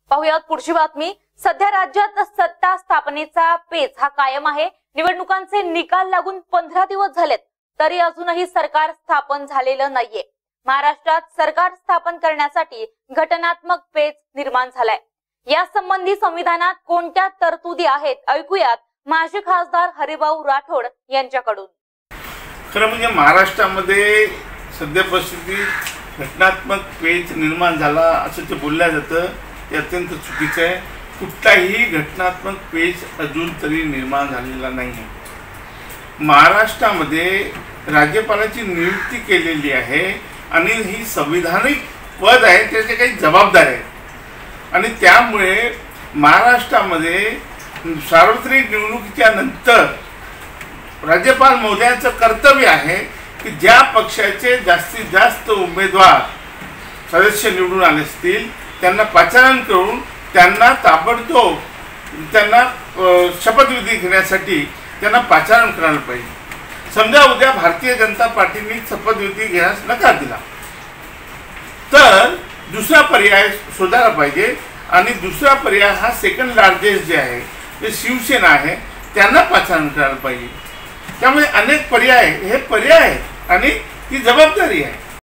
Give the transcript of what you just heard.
पाहुयात पुढची बातमी। सध्या राज्यात सत्ता स्थापनेचा पेच हा कायम आहे। निवडणुकांचे निकाल लागून 15 दिवस झालेत तरी अजूनही सरकार स्थापन झालेलं नाहीये। महाराष्ट्रात सरकार स्थापन करण्यासाठी घटनात्मक पेच निर्माण झालाय। या संबंधी संविधानात कोणत्या तरतुदी आहेत ऐकूयात माजी खासदार हरिभाऊ राठोड यांच्याकडून। खरं म्हणजे महाराष्ट्रामध्ये सध्या परिस्थिती घटनात्मक पेच निर्माण झाला असं ते बोलल्या जातं ते अत्यंत चुकीचं आहे। कुठलाही घटनात्मक पेच अजून तरी निर्माण झालेला नाही आहे। महाराष्ट्रामध्ये राज्यपालाची नियुक्ती केलेली आहे आणि ही संविधानिक पद आहे, त्याचे काही जबाबदारी आहेत आणि त्यामुळे महाराष्ट्रामध्ये सार्वत्रिक निवडणुकीच्या नंतर राज्यपाल महोदयांचं कर्तव्य आहे की ज्या पक्षाचे जास्तीत जास्त उमेदवार सदस्य निवडून आले असतील त्यांना पाचारण करून त्यांना ताबडतोब त्यांना शपथविधी घेण्यासाठी त्यांना पाचारण करायला पाहिजे। समजा उद्या भारतीय जनता पार्टीने शपथविधी घेण्यास नकार दिला तर दुसरा पर्याय शोधायला पाहिजे आणि दुसरा पर्याय हा सेकंड लार्जेस्ट जे आहे ते शिवसेना आहे त्यांना पाचारण करायला पाहिजे। त्यामुळे अनेक पर्याय हे पर्याय आहेत आणि ती जबाबदारी आहे।